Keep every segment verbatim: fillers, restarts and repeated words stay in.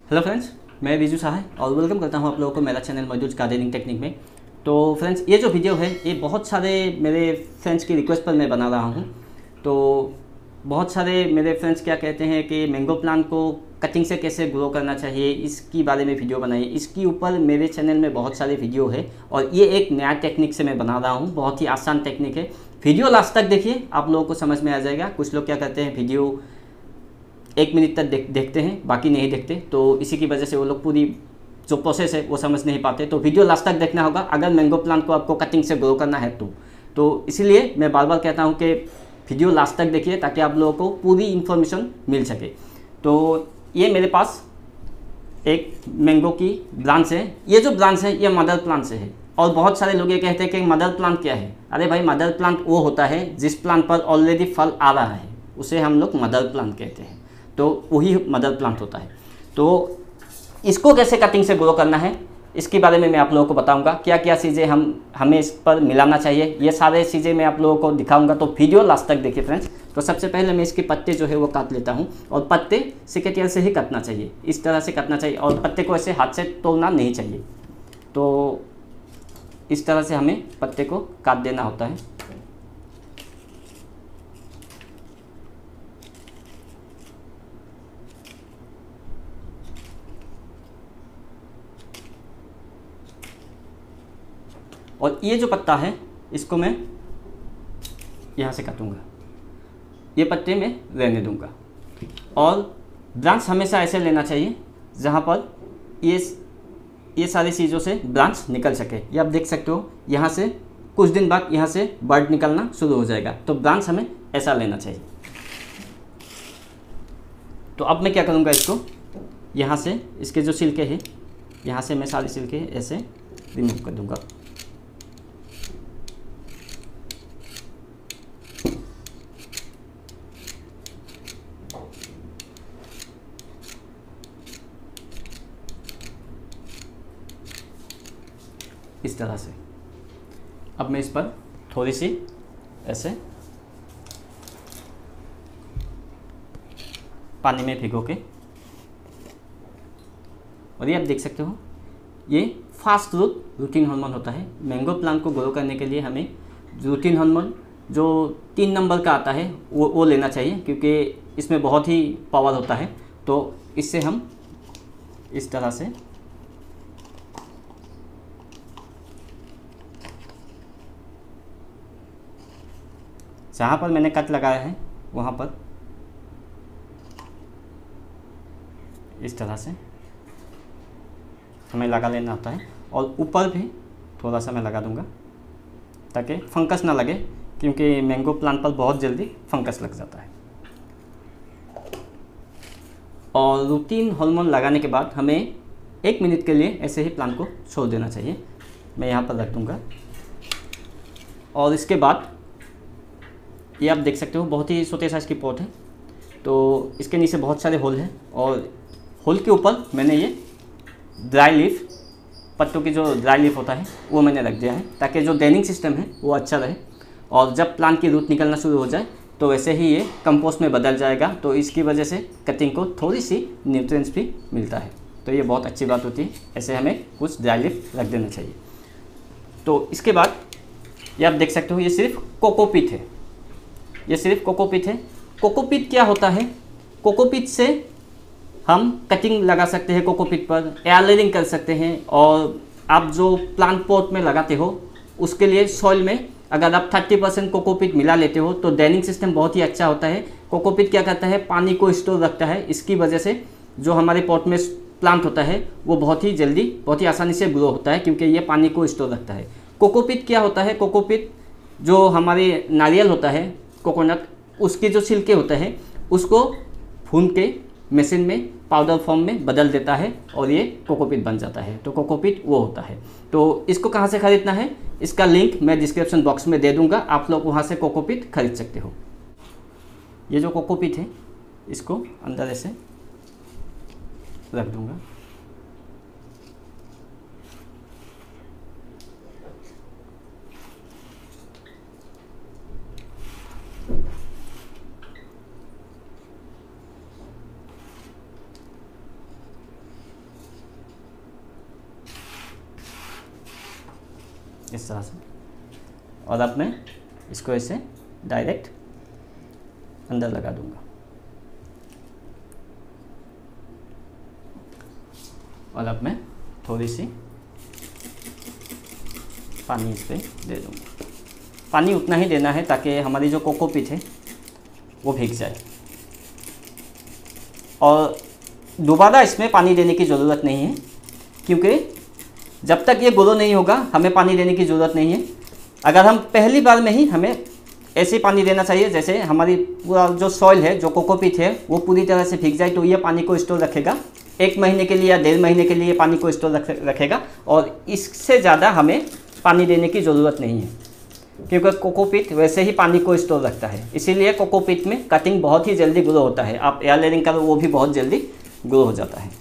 Hello friends, मैं विजू साहा और welcome करता हूं आप लोगों को मेरा चैनल मौजूद गार्डनिंग टेक्निक में। तो फ्रेंड्स, ये जो वीडियो है ये बहुत सारे मेरे फ्रेंड्स की रिक्वेस्ट पर मैं बना रहा हूं। तो बहुत सारे मेरे फ्रेंड्स क्या कहते हैं कि मैंगो प्लांट को कटिंग से कैसे ग्रो करना चाहिए, इसकी बारे में वीडियो बनाइए। इसके ऊपर मेरे चैनल में बहुत सारे वीडियो है और ये एक नया टेक्निक से मैं बना रहा हूँ। बहुत ही आसान टेक्निक है। वीडियो लास्ट तक देखिए, आप लोगों को समझ में आ जाएगा। कुछ लोग क्या करते हैं, वीडियो एक मिनट तक देख देखते हैं, बाकी नहीं देखते, तो इसी की वजह से वो लोग पूरी जो प्रोसेस है वो समझ नहीं पाते। तो वीडियो लास्ट तक देखना होगा अगर मैंगो प्लांट को आपको कटिंग से ग्रो करना है तो तो इसीलिए मैं बार बार कहता हूँ कि वीडियो लास्ट तक देखिए ताकि आप लोगों को पूरी इन्फॉर्मेशन मिल सके। तो ये मेरे पास एक मैंगो की ब्रांच है। ये जो ब्रांच है ये मदर प्लांट से है। और बहुत सारे लोग ये कहते हैं कि मदर प्लांट क्या है। अरे भाई, मदर प्लांट वो होता है जिस प्लांट पर ऑलरेडी फल आ रहा है, उसे हम लोग मदर प्लांट कहते हैं। तो वही मदर प्लांट होता है। तो इसको कैसे कटिंग से ग्रो करना है इसके बारे में मैं आप लोगों को बताऊंगा। क्या क्या चीज़ें हम हमें इस पर मिलाना चाहिए, ये सारे चीज़ें मैं आप लोगों को दिखाऊंगा। तो वीडियो लास्ट तक देखिए फ्रेंड्स। तो सबसे पहले मैं इसके पत्ते जो है वो काट लेता हूँ। और पत्ते सिकेटियल से ही काटना चाहिए, इस तरह से काटना चाहिए। और पत्ते को ऐसे हाथ से तोड़ना नहीं चाहिए। तो इस तरह से हमें पत्ते को काट देना होता है। और ये जो पत्ता है इसको मैं यहाँ से काटूंगा, ये पत्ते मैं रहने दूंगा। और ब्रांच हमेशा ऐसे लेना चाहिए जहाँ पर ये ये सारी चीज़ों से ब्रांच निकल सके। ये आप देख सकते हो, यहाँ से कुछ दिन बाद यहाँ से बर्ड निकलना शुरू हो जाएगा। तो ब्रांच हमें ऐसा लेना चाहिए। तो अब मैं क्या करूँगा, इसको यहाँ से इसके जो छिलके हैं, यहाँ से मैं सारे छिलके ऐसे रिमूव कर दूँगा। इस तरह से अब मैं इस पर थोड़ी सी ऐसे पानी में भिगो के, और ये आप देख सकते हो, ये फास्ट ग्रोथ रूटीन हार्मोन होता है। मैंगो प्लांट को ग्रो करने के लिए हमें रूटीन हार्मोन जो तीन नंबर का आता है वो वो लेना चाहिए, क्योंकि इसमें बहुत ही पावर होता है। तो इससे हम इस तरह से जहाँ पर मैंने कट लगाया है वहाँ पर इस तरह से हमें लगा लेना होता है। और ऊपर भी थोड़ा सा मैं लगा दूंगा ताकि फंगस ना लगे, क्योंकि मैंगो प्लांट पर बहुत जल्दी फंगस लग जाता है। और रूटीन हार्मोन लगाने के बाद हमें एक मिनट के लिए ऐसे ही प्लांट को छोड़ देना चाहिए। मैं यहाँ पर रख दूँगा। और इसके बाद ये आप देख सकते हो, बहुत ही छोटे साइज़ की पॉट है। तो इसके नीचे बहुत सारे होल हैं और होल के ऊपर मैंने ये ड्राई लीफ, पत्तों की जो ड्राई लीफ होता है वो मैंने रख दिया है, ताकि जो ड्रेनिंग सिस्टम है वो अच्छा रहे। और जब प्लांट की रूट निकलना शुरू हो जाए तो वैसे ही ये कंपोस्ट में बदल जाएगा। तो इसकी वजह से कटिंग को थोड़ी सी न्यूट्रिएंट्स भी मिलता है। तो ये बहुत अच्छी बात होती है। ऐसे हमें कुछ ड्राई लीफ रख देना चाहिए। तो इसके बाद ये आप देख सकते हो, ये सिर्फ कोकोपीट है। ये सिर्फ कोकोपीट है। कोकोपीट क्या होता है? कोकोपीट से हम कटिंग लगा सकते हैं, कोकोपीट पर एयर लेयरिंग कर सकते हैं। और आप जो प्लांट पॉट में लगाते हो उसके लिए सॉइल में अगर आप तीस परसेंट कोकोपीट मिला लेते हो तो ड्रेनिंग सिस्टम बहुत ही अच्छा होता है। कोकोपीट क्या करता है, पानी को स्टोर रखता है। इसकी वजह से जो हमारे पॉट में प्लांट होता है वो बहुत ही जल्दी, बहुत ही आसानी से ग्रो होता है, क्योंकि ये पानी को स्टोर रखता है। कोकोपीट क्या होता है? कोकोपीट जो हमारे नारियल होता है, कोकोनट, उसके जो छिलके होते हैं उसको भून के मशीन में पाउडर फॉर्म में बदल देता है और ये कोकोपीट बन जाता है। तो कोकोपीट वो होता है। तो इसको कहाँ से खरीदना है, इसका लिंक मैं डिस्क्रिप्शन बॉक्स में दे दूंगा। आप लोग वहाँ से कोकोपीट खरीद सकते हो। ये जो कोकोपीट है इसको अंदर ऐसे रख दूंगा। इस तरह से। और अब मैं इसको ऐसे डायरेक्ट अंदर लगा दूंगा और अब मैं थोड़ी सी पानी इस पर दे दूंगा। पानी उतना ही देना है ताकि हमारी जो कोकोपीट है वो भीग जाए, और दोबारा इसमें पानी देने की ज़रूरत नहीं है, क्योंकि जब तक ये ग्रो नहीं होगा हमें पानी देने की ज़रूरत नहीं है। अगर हम पहली बार में ही हमें ऐसे पानी देना चाहिए जैसे हमारी पूरा जो सॉइल है, जो कोकोपीट है, वो पूरी तरह से भीग जाए, तो ये पानी को स्टोर रखेगा। एक महीने के लिए या डेढ़ महीने के लिए पानी को स्टोर रख रखेगा और इससे ज़्यादा हमें पानी देने की ज़रूरत नहीं है, क्योंकि कोकोपीट वैसे ही पानी को स्टोर रखता है। इसीलिए कोकोपीट में कटिंग बहुत ही जल्दी ग्रो होता है। आप एयर लेयरिंग करो वो भी बहुत जल्दी ग्रो हो जाता है।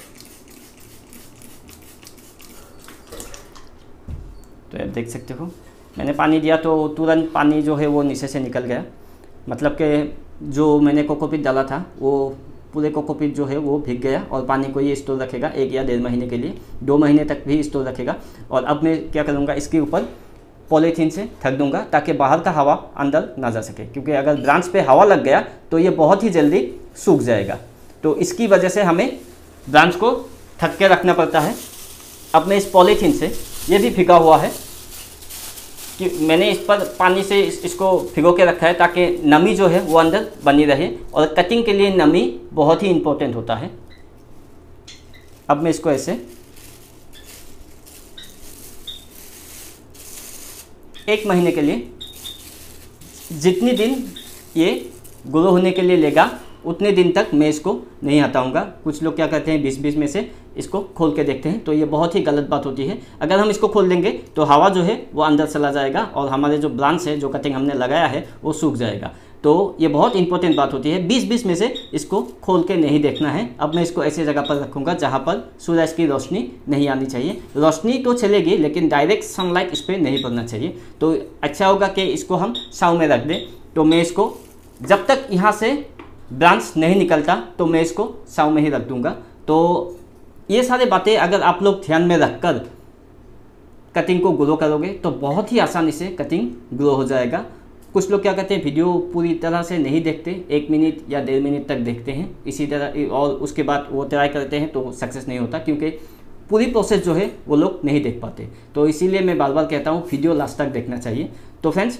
तो आप देख सकते हो मैंने पानी दिया तो तुरंत पानी जो है वो नीचे से निकल गया, मतलब कि जो मैंने कोकोपीट डाला था वो पूरे कोकोपीट जो है वो भीग गया और पानी को ये स्टोर रखेगा एक या डेढ़ महीने के लिए, दो महीने तक भी स्टोर रखेगा। और अब मैं क्या करूँगा, इसके ऊपर पॉलीथीन से ढक दूंगा ताकि बाहर का हवा अंदर ना जा सके, क्योंकि अगर ब्रांच पे हवा लग गया तो ये बहुत ही जल्दी सूख जाएगा। तो इसकी वजह से हमें ब्रांच को ढक के रखना पड़ता है। अब मैं इस पॉलीथीन से, ये भी भिगा हुआ है कि मैंने इस पर पानी से इस, इसको भिगो के रखा है ताकि नमी जो है वो अंदर बनी रहे, और कटिंग के लिए नमी बहुत ही इम्पोर्टेंट होता है। अब मैं इसको ऐसे एक महीने के लिए, जितनी दिन ये ग्रो होने के लिए लेगा उतने दिन तक मैं इसको नहीं हटाऊंगा। कुछ लोग क्या करते हैं, बीच बीच में से इसको खोल के देखते हैं, तो ये बहुत ही गलत बात होती है। अगर हम इसको खोल देंगे तो हवा जो है वो अंदर चला जाएगा और हमारे जो ब्रांच है, जो कटिंग हमने लगाया है, वो सूख जाएगा। तो ये बहुत इंपॉर्टेंट बात होती है, बीच बीच में से इसको खोल के नहीं देखना है। अब मैं इसको ऐसी जगह पर रखूँगा जहाँ पर सूरज की रोशनी नहीं आनी चाहिए। रोशनी तो चलेगी लेकिन डायरेक्ट सनलाइट इस पर नहीं पड़ना चाहिए। तो अच्छा होगा कि इसको हम छाँव में रख दें। तो मैं इसको जब तक यहाँ से ब्रांच नहीं निकलता तो मैं इसको छाँव में ही रख दूँगा। तो ये सारी बातें अगर आप लोग ध्यान में रखकर कटिंग को ग्रो करोगे तो बहुत ही आसानी से कटिंग ग्रो हो जाएगा। कुछ लोग क्या करते हैं, वीडियो पूरी तरह से नहीं देखते, एक मिनट या डेढ़ मिनट तक देखते हैं इसी तरह, और उसके बाद वो ट्राई करते हैं तो सक्सेस नहीं होता, क्योंकि पूरी प्रोसेस जो है वो लोग नहीं देख पाते। तो इसीलिए मैं बार बार कहता हूँ वीडियो लास्ट तक देखना चाहिए। तो फ्रेंड्स,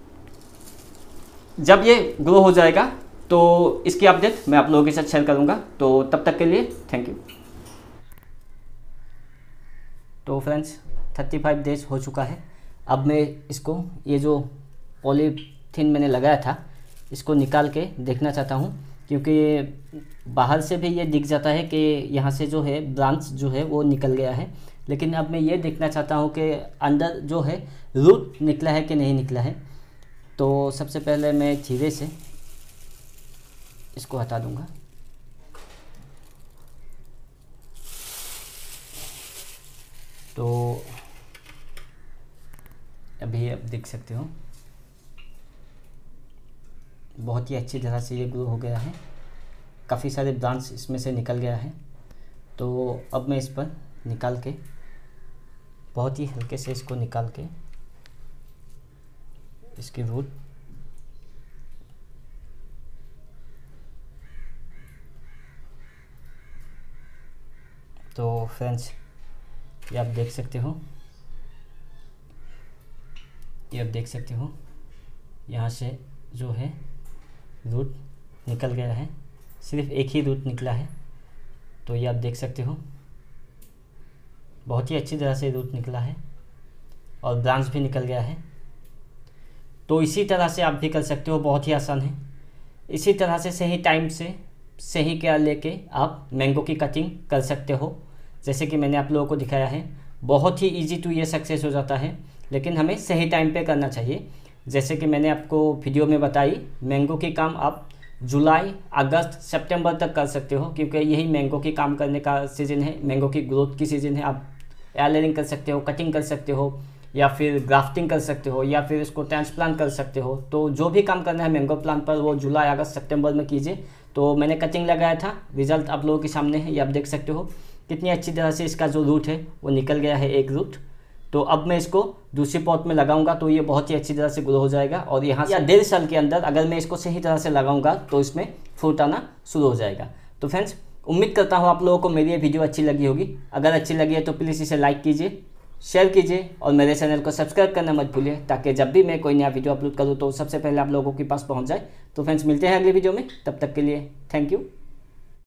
जब ये ग्रो हो जाएगा तो इसकी अपडेट मैं आप लोगों के साथ शेयर करूँगा। तो तब तक के लिए थैंक यू। तो फ्रेंड्स, थर्टी फाइव डेज हो चुका है। अब मैं इसको, ये जो पॉलीथीन मैंने लगाया था, इसको निकाल के देखना चाहता हूँ, क्योंकि बाहर से भी ये दिख जाता है कि यहाँ से जो है ब्रांच जो है वो निकल गया है। लेकिन अब मैं ये देखना चाहता हूँ कि अंदर जो है रूट निकला है कि नहीं निकला है। तो सबसे पहले मैं धीरे से इसको हटा दूँगा। तो अभी आप देख सकते हो बहुत ही अच्छी तरह से ये ग्रो हो गया है, काफ़ी सारे ब्रांच इसमें से निकल गया है। तो अब मैं इस पर निकाल के, बहुत ही हल्के से इसको निकाल के इसकी रूट तो फ्रेंड्स, ये आप देख सकते हो, ये आप देख सकते हो यहाँ से जो है रूट निकल गया है, सिर्फ एक ही रूट निकला है। तो ये आप देख सकते हो बहुत ही अच्छी तरह से रूट निकला है और ब्रांच भी निकल गया है। तो इसी तरह से आप भी कर सकते हो, बहुत ही आसान है। इसी तरह से सही टाइम से सही केयर लेके आप मैंगो की कटिंग कर सकते हो, जैसे कि मैंने आप लोगों को दिखाया है। बहुत ही इजी टू ये सक्सेस हो जाता है, लेकिन हमें सही टाइम पे करना चाहिए। जैसे कि मैंने आपको वीडियो में बताई, मैंगो की काम आप जुलाई, अगस्त, सितंबर तक कर सकते हो, क्योंकि यही मैंगो की काम करने का सीज़न है, मैंगो की ग्रोथ की सीज़न है। आप एयर लेयरिंग कर सकते हो, कटिंग कर सकते हो, या फिर ग्राफ्टिंग कर सकते हो, या फिर इसको ट्रांसप्लांट कर सकते हो। तो जो भी काम करना है मैंगो प्लांट पर वो जुलाई, अगस्त, सितंबर में कीजिए। तो मैंने कटिंग लगाया था, रिजल्ट आप लोगों के सामने है, ये आप देख सकते हो कितनी अच्छी तरह से इसका जो रूट है वो निकल गया है, एक रूट। तो अब मैं इसको दूसरी पॉट में लगाऊंगा तो ये बहुत ही अच्छी तरह से ग्रो हो जाएगा और यहाँ से डेढ़ साल के अंदर अगर मैं इसको सही तरह से लगाऊंगा तो इसमें फ्रूट आना शुरू हो जाएगा। तो फ्रेंड्स, उम्मीद करता हूँ आप लोगों को मेरी ये वीडियो अच्छी लगी होगी। अगर अच्छी लगी है तो प्लीज़ इसे लाइक कीजिए, शेयर कीजिए और मेरे चैनल को सब्सक्राइब करना मत भूलिए, ताकि जब भी मैं कोई नया वीडियो अपलोड करूँ तो सबसे पहले आप लोगों के पास पहुँच जाए। तो फ्रेंड्स, मिलते हैं अगले वीडियो में, तब तक के लिए थैंक यू।